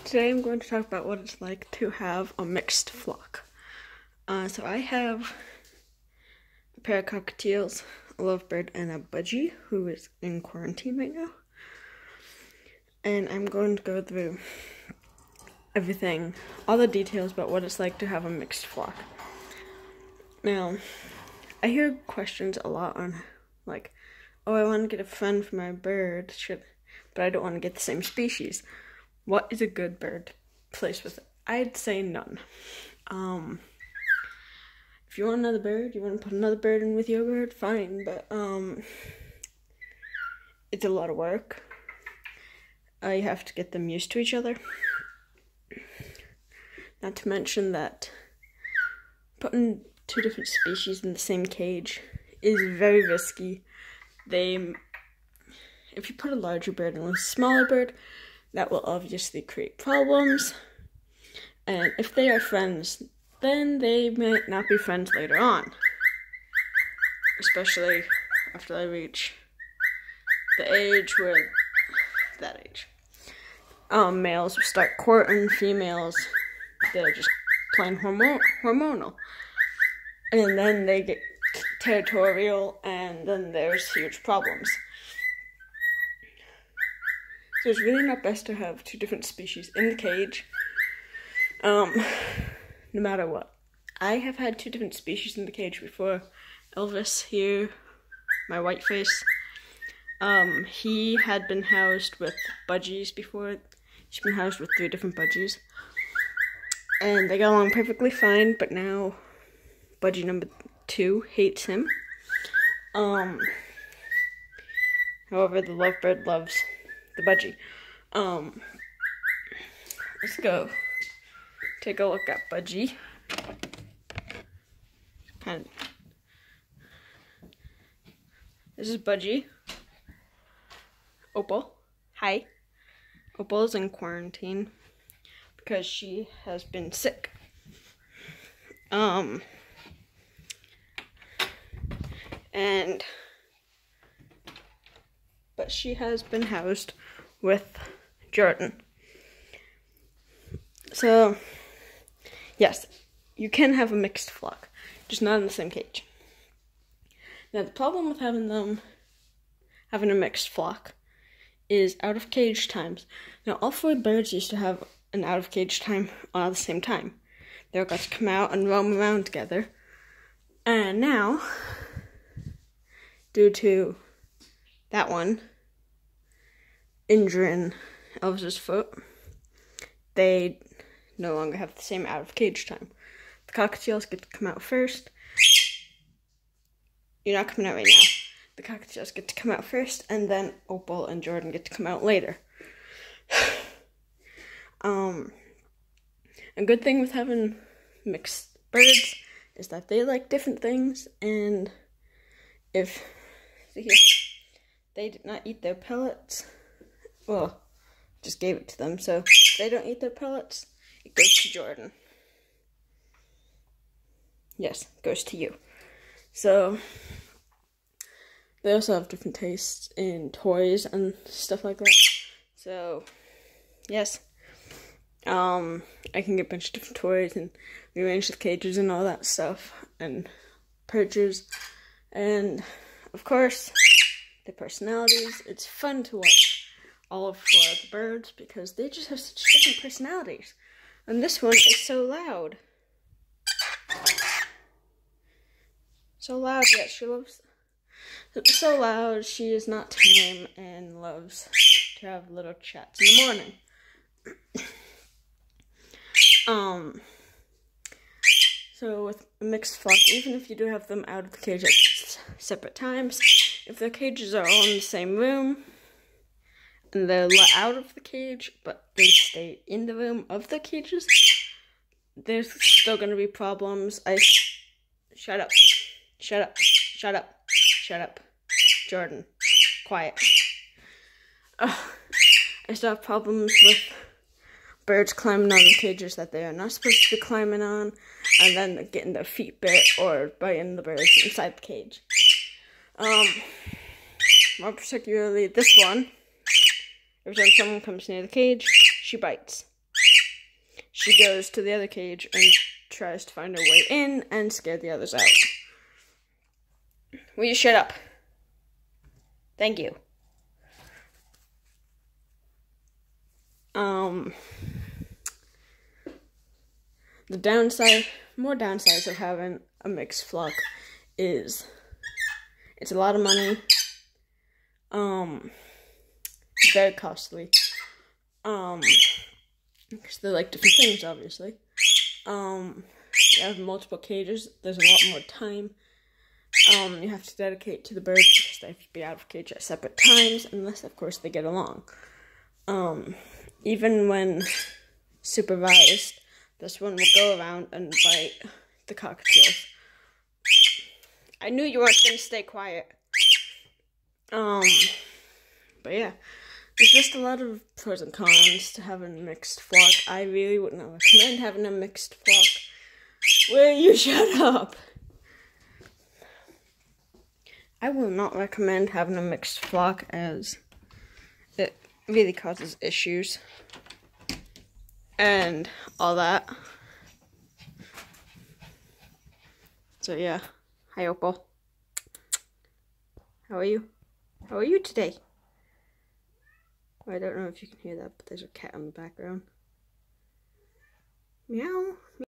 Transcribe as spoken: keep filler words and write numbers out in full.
Today I'm going to talk about what it's like to have a mixed flock. Uh, so I have a pair of cockatiels, a lovebird, and a budgie who is in quarantine right now. And I'm going to go through everything, all the details about what it's like to have a mixed flock. Now, I hear questions a lot on, like, oh, I want to get a friend for my bird, should, but I don't want to get the same species. What is a good bird to place with it? I'd say none. Um, if you want another bird, you want to put another bird in with your bird, fine, but um, it's a lot of work. Uh, you have to get them used to each other. Not to mention that putting two different species in the same cage is very risky. They, if you put a larger bird in with a smaller bird, that will obviously create problems. And if they are friends, then they might not be friends later on. Especially after they reach the age where, that age. Um, males will start courting females. They're just plain hormo- hormonal. And then they get territorial, and then there's huge problems. So it's really not best to have two different species in the cage, um, no matter what. I have had two different species in the cage before. Elvis here, my white face, um, he had been housed with budgies before. He's been housed with three different budgies. And they got along perfectly fine, but now budgie number two hates him. Um, however, the lovebird loves the budgie. Um, let's go take a look at budgie. Kind of. This is budgie. Opal. Hi. Opal is in quarantine because she has been sick. Um, and, but she has been housed with Jordan. So, yes, you can have a mixed flock, just not in the same cage. Now, the problem with having them, having a mixed flock, is out of cage times. Now, all four birds used to have an out of cage time all at the same time. They all got to come out and roam around together. And now, due to that one injuring Elvis's foot, they no longer have the same out of cage time. The cockatiels get to come out first. You're not coming out right now. The cockatiels get to come out first, and then Opal and Jordan get to come out later. um, a good thing with having mixed birds is that they like different things, and if see here, they did not eat their pellets, well, just gave it to them, so if they don't eat their pellets, it goes to Jordan. Yes, it goes to you. So, they also have different tastes in toys and stuff like that. So, yes, um, I can get a bunch of different toys and rearrange the cages and all that stuff, and perches, and, of course, the personalities. It's fun to watch all of four of the birds because they just have such different personalities. And this one is so loud. So loud, yet she loves... So loud, she is not tame and loves to have little chats in the morning. um... So with a mixed flock, even if you do have them out of the cage at separate times, if their cages are all in the same room, and they're let out of the cage, but they stay in the room of the cages, there's still going to be problems. I... Shut up. Shut up. Shut up. Shut up. Jordan. Quiet. Ugh. I still have problems with birds climbing on the cages that they are not supposed to be climbing on, and then getting their feet bit or biting the birds inside the cage. Um, more particularly this one. Every time someone comes near the cage, she bites. she goes to the other cage and tries to find her way in and scare the others out. Will you shut up? Thank you. Um, the downside, more downsides of having a mixed flock is it's a lot of money. Um, it's very costly. Um, because they like different things, obviously. Um, you have multiple cages. There's a lot more time. Um, you have to dedicate to the birds because they have to be out of cage at separate times, unless, of course, they get along. Um, even when supervised, this one will go around and bite the cockatiels. I knew you weren't going to stay quiet. Um, but yeah, there's just a lot of pros and cons to having a mixed flock. I really would not recommend having a mixed flock. Will you shut up? I will not recommend having a mixed flock as it really causes issues and all that. So yeah, hi Opal. How are you? How are you today? I don't know if you can hear that, but there's a cat in the background. Meow.